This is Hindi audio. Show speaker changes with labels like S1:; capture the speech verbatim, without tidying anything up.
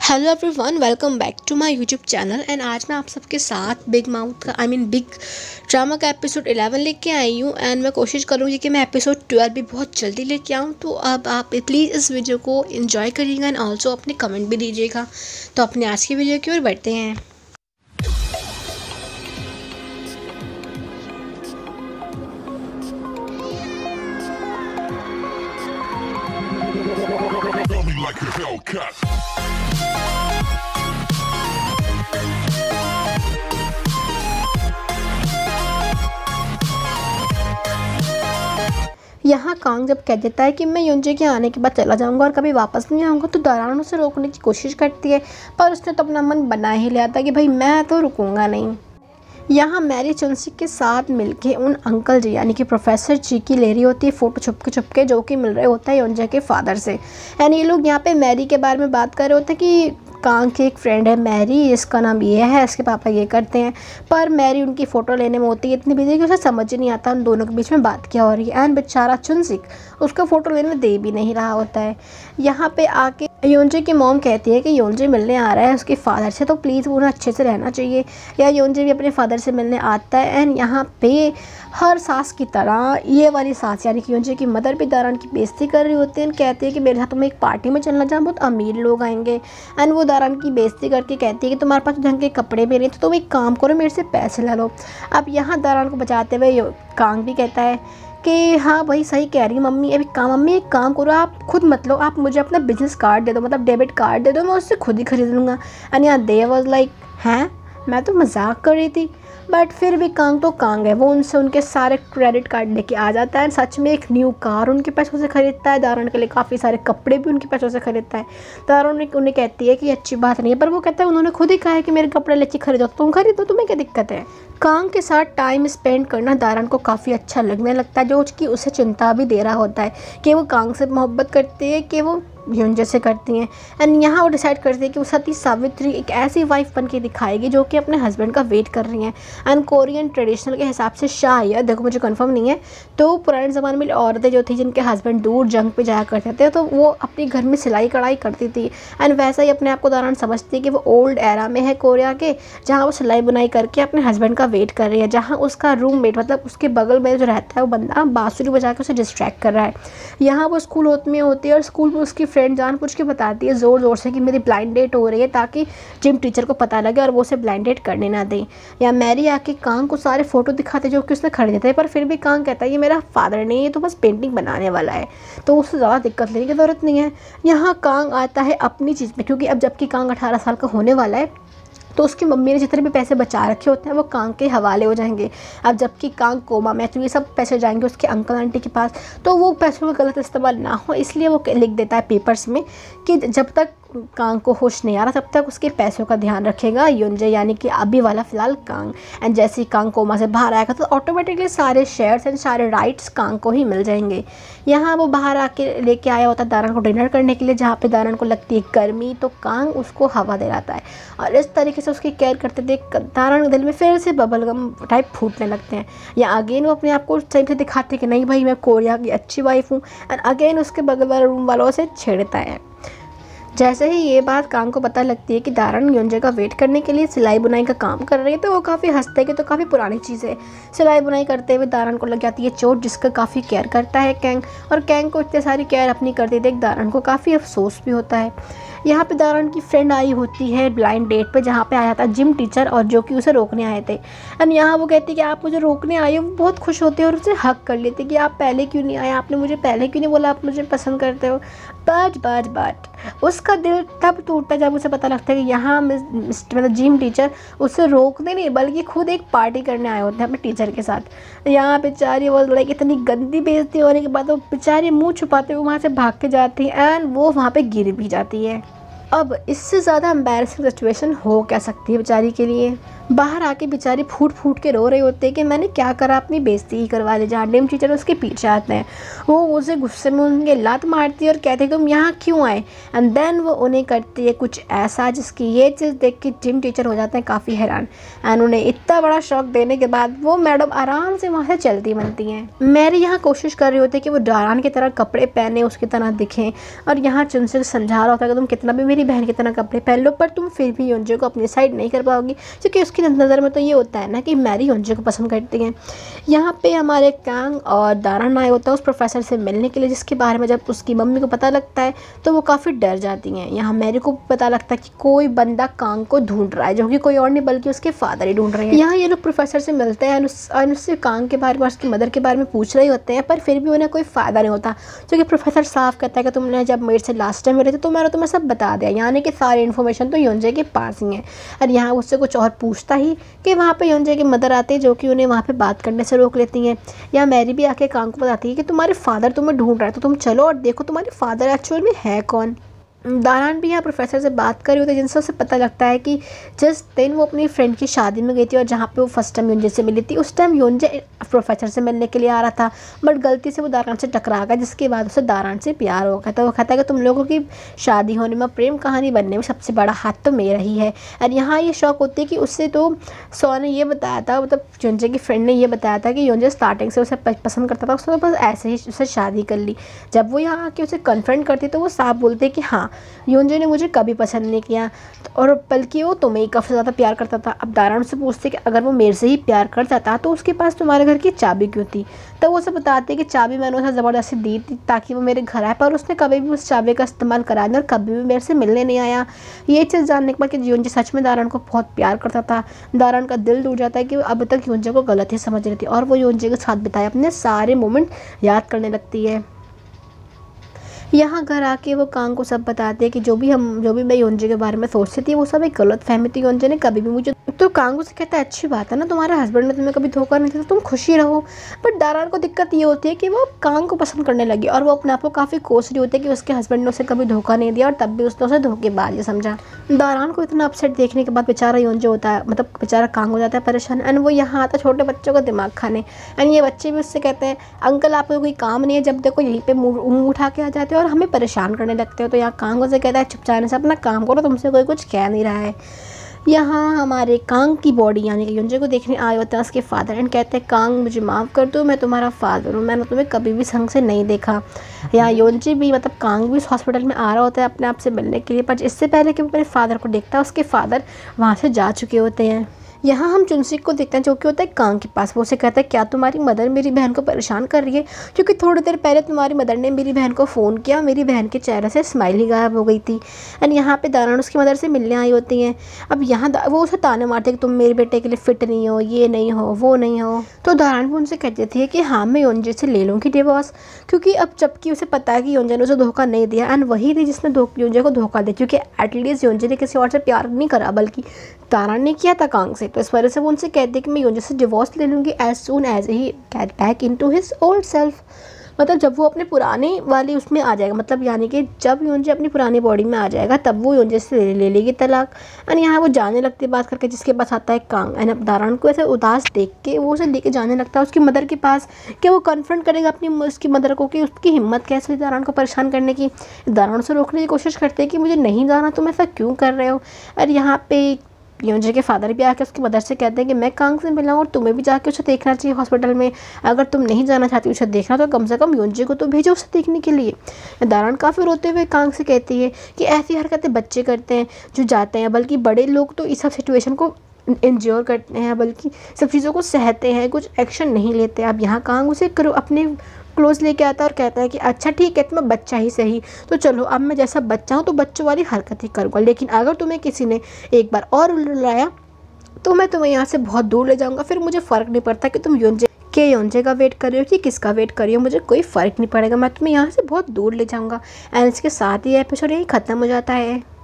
S1: Hello everyone, welcome back to my YouTube channel. And आज मैं आप सबके साथ बिग माउथ का आई मीन बिग ड्रामा का एपिसोड इलेवन लेके आई हूँ। एंड मैं कोशिश करूँगी कि मैं एपिसोड ट्वेल्व भी बहुत जल्दी लेके आऊँ। तो अब आप प्लीज़ इस वीडियो को एंजॉय करिएगा एंड ऑल्सो अपने कमेंट भी दीजिएगा। तो अपने आज की वीडियो की ओर बढ़ते हैं।
S2: Like a Hellcat.
S1: यहाँ कांग जब कह देता है कि मैं युंजे के आने के बाद चला जाऊँगा और कभी वापस नहीं आऊँगा, तो दारान उसे रोकने की कोशिश करती है, पर उसने तो अपना मन बना ही लिया था कि भाई मैं तो रुकूंगा नहीं। यहाँ मैरी चुनसी के साथ मिलके उन अंकल जी यानी कि प्रोफेसर जी की ले रही होती है फ़ोटो छुपके छुपके, जो कि मिल रहे होता है योंजे के फादर से। एंड ये लोग यहाँ पे मैरी के बारे में बात कर रहे होते हैं कि कांग की एक फ्रेंड है मैरी, इसका नाम ये है, इसके पापा ये करते हैं। पर मैरी उनकी फ़ोटो लेने में होती है इतनी बिजी कि उसे समझ ही नहीं आता उन दोनों के बीच में बात क्या हो रही है। एंड बेचारा चुनसिक उसका फ़ोटो लेने दे भी नहीं रहा होता है। यहाँ पे आके योंजे की मॉम कहती है कि योंजे मिलने आ रहा है उसके फादर से, तो प्लीज़ उन्हें अच्छे से रहना चाहिए। या योंजे भी अपने फादर से मिलने आता है। एंड यहाँ पे हर सास की तरह ये वाली सास यानी कि योंजे की मदर भी दारान की बेइज्जती कर रही होती है। कहती है कि मेरे साथ तुम्हें एक पार्टी में चलना, जहाँ बहुत अमीर लोग आएंगे। एंड वो दारान की बेइज्जती करके कहती है कि तुम्हारे पास ढंग के कपड़े भी नहीं, तो तुम एक काम करो मेरे से पैसे ले लो। अब यहाँ दारान को बचाते हुए कांग भी कहता है कि हाँ भाई सही कह रही है मम्मी। अभी काम मम्मी एक काम करो, आप खुद मत लो, आप मुझे अपना बिजनेस कार्ड दे दो, मतलब डेबिट कार्ड दे दो, मैं उससे खुद ही खरीद लूँगा। एंड यहाँ दे वॉज लाइक हैं, मैं तो मजाक कर रही थी। बट फिर भी कांग तो कांग है, वो उनसे उनके सारे क्रेडिट कार्ड लेके आ जाता है। सच में एक न्यू कार उनके पैसों से खरीदता है, दारान के लिए काफ़ी सारे कपड़े भी उनके पैसों से खरीदता है। दारान उन्हें कहती है कि अच्छी बात नहीं है, पर वो कहता है उन्होंने खुद ही कहा है कि मेरे कपड़े लेके खरीदो, तुम खरीदो, तुम्हें क्या दिक्कत है। कांग के साथ टाइम स्पेंड करना दारान को काफ़ी अच्छा लगने लगता है, जो उसकी उसे चिंता भी दे रहा होता है कि वो कांग से मोहब्बत करती है कि वो योंजे से करती हैं। एंड यहाँ वो डिसाइड करती है कि वो सती सावित्री एक ऐसी वाइफ बन के दिखाएगी जो कि अपने हस्बैंड का वेट कर रही हैं। एंड कोरियन ट्रेडिशनल के हिसाब से शायद, देखो मुझे कंफर्म नहीं है, तो पुराने ज़माने में औरतें जो थी जिनके हस्बैंड दूर जंग पे जाया करते थे, तो वो अपने घर में सिलाई कढ़ाई करती थी। एंड वैसा ही अपने आप को दारान समझती है कि वो ओल्ड एरा में है कोरिया के, जहाँ वो सिलाई बुनाई करके अपने हस्बैंड का वेट कर रही है, जहाँ उसका रूममेट मतलब उसके बगल में जो रहता है वो बंदा बांसुरी बजा के उसे डिस्ट्रैक्ट कर रहा है। यहाँ वो स्कूल में होती है और स्कूल में उसकी फ्रेंड जान पूछ के बताती है ज़ोर ज़ोर से कि मेरी ब्लाइंड डेट हो रही है, ताकि जिम टीचर को पता लगे और वो उसे ब्लाइंड डेट करने ना दें। या मैरी आके कांग को सारे फोटो दिखाते जो कि उसने खरीदे थे, पर फिर भी कांग कहता है ये मेरा फादर नहीं है, तो बस पेंटिंग बनाने वाला है, तो उससे ज़्यादा दिक्कत लेने की ज़रूरत नहीं है। यहाँ कांग आता है अपनी चीज़ में, क्योंकि अब जबकि कांग अठारह साल का होने वाला है, तो उसकी मम्मी ने जितने भी पैसे बचा रखे होते हैं वो कांग के हवाले हो जाएंगे। अब जबकि कांग कोमा में, तो ये सब पैसे जाएंगे उसके अंकल आंटी के पास, तो वो पैसों का गलत इस्तेमाल ना हो, इसलिए वो लिख देता है पेपर्स में कि जब तक कांग को होश नहीं आ रहा तब तक उसके पैसों का ध्यान रखेगा योंजे, यानी कि अभी वाला फ़िलहाल कांग। एंड जैसे ही कांग कोमा से बाहर आएगा तो ऑटोमेटिकली सारे शेयर्स एंड सारे राइट्स कांग को ही मिल जाएंगे। यहाँ वो बाहर आके लेके आया होता है दारान को डिनर करने के लिए, जहाँ पे दारान को लगती है गर्मी, तो कांग उसको हवा दे जाता है और इस तरीके से उसकी केयर करते देख दारान के दिल में फिर से बबलगम टाइप फूटने लगते हैं। या अगेन वो अपने आप को सही से दिखाते हैं कि नहीं भाई मैं कोरिया की अच्छी वाइफ हूँ। एंड अगेन उसके बगल वाले रूम वालों से छेड़ता है। जैसे ही ये बात कांग को पता लगती है कि दारान योंजे का वेट करने के लिए सिलाई बुनाई का काम कर रही है, तो वो काफ़ी हंसते हैं कि तो काफ़ी पुरानी चीज़ है। सिलाई बुनाई करते हुए दारान को लग जाती है चोट, जिसका काफ़ी केयर करता है कैंग, और कैंग को इतनी सारी केयर अपनी करती देख दारान को काफ़ी अफसोस भी होता है। यहाँ पे दारान की फ्रेंड आई होती है ब्लाइंड डेट पे, जहाँ पे आया था जिम टीचर और जो कि उसे रोकने आए थे। एंड यहाँ वो कहती है कि आप मुझे रोकने आए हो, वो बहुत खुश होते हैं और उसे हक कर लेते कि आप पहले क्यों नहीं आए, आपने मुझे पहले क्यों नहीं बोला आप मुझे पसंद करते हो। बट बट बट उसका दिल तब टूटता है जब उसे पता लगता है कि यहाँ मतलब जिम टीचर उसे रोकने नहीं बल्कि खुद एक पार्टी करने आए होते हैं अपने टीचर के साथ। यहाँ बेचारी वो लाइक इतनी गंदी बेइज्जती होने के बाद वो बेचारी मुँह छुपाते हुए वहाँ से भाग के जाती है एंड वो वहाँ पर गिर भी जाती है। अब इससे ज़्यादा एम्बैरसिंग सिचुएशन हो क्या सकती है बेचारी के लिए। बाहर आके बेचारी फूट फूट के रो रहे होते हैं कि मैंने क्या करा, अपनी बेइज्जती ही करवा ली। जहाँ जिम टीचर उसके पीछे आते हैं, वो उसे गुस्से में उनके लात मारती है और कहते हैं तुम यहाँ क्यों आए। एंड देन वो उन्हें करती है कुछ ऐसा जिसकी ये चीज़ देख के जिम टीचर हो जाते हैं काफ़ी हैरान। एंड उन्हें इतना बड़ा शॉक देने के बाद वो मैडम आराम से वहाँ से चलती बनती हैं। मैरी यहाँ कोशिश कर रही होती है कि वो दारान की तरह कपड़े पहने, उसकी तरह दिखें, और यहाँ चुनसे समझा रहा होता है कि तुम कितना भी मेरी बहन की तरह कपड़े पहन लो, पर तुम फिर भी योंजे को अपनी साइड नहीं कर पाओगी, क्योंकि उसकी नज़र में तो ये होता है ना कि मैरी योंजे को पसंद करती है। यहाँ पे हमारे कांग और दारान आए होता है उस प्रोफेसर से मिलने के लिए, जिसके बारे में जब उसकी मम्मी को पता लगता है तो वो काफ़ी डर जाती हैं। यहाँ मैरी को पता लगता है कि कोई बंदा कांग को ढूंढ रहा है, जो कि कोई और नहीं बल्कि उसके फादर ही ढूंढ रहे हैं। यहाँ ये लोग प्रोफेसर से मिलते हैं और उससे कांग के बारे में, उसकी मदर के बारे में पूछ रहे होते हैं, पर फिर भी उन्हें कोई फ़ायदा नहीं होता, क्योंकि प्रोफेसर साफ कहता है कि तुमने जब मेरे से लास्ट टाइम मिले थे तो मैंने तुम्हें सब बता दिया, यानी कि सारी इन्फॉर्मेशन तो योंजे के पास ही है। और यहाँ उससे कुछ और पूछता ही कि वहाँ पे योंजे की मदर आती है, जो कि उन्हें वहाँ पे बात करने से रोक लेती हैं। या मैरी भी आके कांग को बताती है कि तुम्हारे फादर तुम्हें ढूंढ रहा है, तो तुम चलो और देखो तुम्हारे फादर एक्चुअल में है कौन। दारान भी यहाँ प्रोफेसर से बात कर रही होती है, जिनसे उसे पता लगता है कि जिस दिन वो अपनी फ्रेंड की शादी में गई थी और जहाँ पे वो फर्स्ट टाइम योंजे से मिली थी, उस टाइम योंजे प्रोफेसर से मिलने के लिए आ रहा था, बट गलती से वो दारान से टकरा गया, जिसके बाद उसे दारान से प्यार हो गया। तो वो कहता है कि तुम लोगों की शादी होने में, प्रेम कहानी बनने में सबसे बड़ा हाथ तो मेरा ही है। और यहाँ ये शौक होती है कि उससे तो सौ ने ये बताया था, मतलब योंजे की फ्रेंड ने ये बताया था कि योंजे स्टार्टिंग से उसे पसंद करता था, उसने बस ऐसे ही उसे शादी कर ली। जब वो यहाँ आके उसे कन्फ्रंट करती तो वो साफ बोलते कि हाँ, योंजे ने मुझे कभी पसंद नहीं किया, और बल्कि वो तुम्हें ही काफ़ी ज़्यादा प्यार करता था। अब दारान से पूछते कि अगर वो मेरे से ही प्यार करता था तो उसके पास तुम्हारे घर की चाबी क्यों थी। तो वो उसे बताते कि चाबी मैंने उसे ज़बरदस्ती दी थी ताकि वो मेरे घर आए, पर उसने कभी भी उस चाबी का इस्तेमाल करा नहीं और कभी भी मेरे से मिलने नहीं आया। ये चीज़ जानने के बाद कि योंजे सच में दारान को बहुत प्यार करता था, दारान का दिल टूट जाता है कि वो अब तक योंजे को गलत ही समझ रही थी, और वो योंजे के साथ बिताए अपने सारे मोमेंट याद करने लगती है। यहाँ घर आके वो कांग को सब बताते हैं कि जो भी हम जो भी मैं योंजे के बारे में सोचती थी वो सब एक गलत फहमी थी, योंजे ने कभी भी मुझे। तो कांग से कहता है अच्छी बात है ना, तुम्हारे हस्बैंड ने तुम्हें कभी धोखा नहीं दिया तो तुम खुशी रहो। बट दारान को दिक्कत ये होती है कि वो कांग को पसंद करने लगी और वो अपने आप को काफ़ी कोस रही होती है कि उसके हस्बैंड ने उसे कभी धोखा नहीं दिया और तब भी उसने उसे धोखेबाज समझा। दारान को इतना अपसेट देखने के बाद बेचारा योंजे होता है, मतलब बेचारा कांग हो जाता है परेशान, एंड वो यहाँ आता है छोटे बच्चों का दिमाग खाने। एंड ये बच्चे भी उससे कहते हैं अंकल आपको कोई काम नहीं है, जब देखो यहीं पे मुँह उठा के आ जाते हो और हमें परेशान करने लगते हो। तो यहाँ कांग से कहता है चुपचाने से अपना काम करो, तुमसे कोई कुछ कह नहीं रहा है। यहाँ हमारे कांग की बॉडी यानी कि योंजे को देखने आए होते हैं उसके फादर, एंड कहते हैं कांग मुझे माफ़ कर दो, मैं तुम्हारा फादर हूँ, मैंने तुम्हें कभी भी संग से नहीं देखा। यहाँ योंजे भी मतलब कांग भी हॉस्पिटल में आ रहा होता है अपने आप से मिलने के लिए, पर इससे पहले कि वो अपने फादर को देखता है उसके फादर वहाँ से जा चुके होते हैं। यहाँ हम चुनसिक को देखते हैं जो कि होता है कांग के पास। वो उसे कहता है क्या तुम्हारी मदर मेरी बहन को परेशान कर रही है, क्योंकि थोड़ी देर पहले तुम्हारी मदर ने मेरी बहन को फ़ोन किया, मेरी बहन के चेहरे से स्माइल ही गायब हो गई थी। एंड यहाँ पे दारान उसकी मदर से मिलने आई होती हैं। अब यहाँ वो उसे ताने मारते कि तुम मेरे बेटे के लिए फ़िट नहीं हो, ये नहीं हो, वो नहीं हो। तो दारान भी उनसे कह देती है कि हाँ मैं योंजे से ले लूँगी डिवोर्स, क्योंकि अब जबकि उसे पता है कि योंजे ने उसे धोखा नहीं दिया, एंड वही थी जिसने योंजे को धोखा दिया, क्योंकि एटलीस्ट योंजे ने किसी और से प्यार नहीं करा बल्कि दारान ने किया था कांग से। तो इस वजह से वो उनसे कहते हैं कि मैं योंजे से डिवोर्स ले लूँगी as soon as he get back into his old self, मतलब जब वो अपने पुराने वाली उसमें आ जाएगा, मतलब यानी कि जब योंजे अपनी पुरानी बॉडी में आ जाएगा तब वो योंजे से ले, ले लेगी तलाक। एंड यहाँ वो जाने लगती है बात करके, जिसके पास आता है कांग। एंड अब दारान को ऐसे उदास देख के वो उसे लेके जाने लगता है उसकी मदर के पास, कि वो कन्फ्रंट करेगा अपनी उसकी मदर को कि उसकी हिम्मत कैसे हुई दारान को परेशान करने की। दारान उसे रोकने की कोशिश करते हैं कि मुझे नहीं जाना, तुम ऐसा क्यों कर रहे हो। और यहाँ पे योंजे के फादर भी आके उसकी मदर से कहते हैं कि मैं कांग से मिला हूँ और तुम्हें भी जाके उसे देखना चाहिए हॉस्पिटल में, अगर तुम नहीं जाना चाहती उसे देखना तो कम से कम योंजे को तो भेजो उसे देखने के लिए। दारान काफ़ी रोते हुए कांग से कहती है कि ऐसी हरकतें बच्चे करते हैं जो जाते हैं, बल्कि बड़े लोग तो इस सब सिचुएशन को एंजॉय करते हैं, बल्कि सब चीज़ों को सहते हैं, कुछ एक्शन नहीं लेते। अब यहाँ कांग उसे करो अपने क्लोज लेके आता है और कहता है कि अच्छा ठीक है तुम्हें बच्चा ही सही, तो चलो अब मैं जैसा बच्चा हूँ तो बच्चों वाली हरकत ही करूँगा, लेकिन अगर तुम्हें किसी ने एक बार और रुलाया तो मैं तुम्हें यहाँ से बहुत दूर ले जाऊँगा, फिर मुझे फ़र्क नहीं पड़ता कि तुम योंजे के योंजे का वेट कर रही हो कि किसका वेट कर रही हो, मुझे कोई फ़र्क नहीं पड़ेगा, मैं तुम्हें यहाँ से बहुत दूर ले जाऊँगा। एंड इसके साथ ही एपिसोड यही ख़त्म हो जाता है।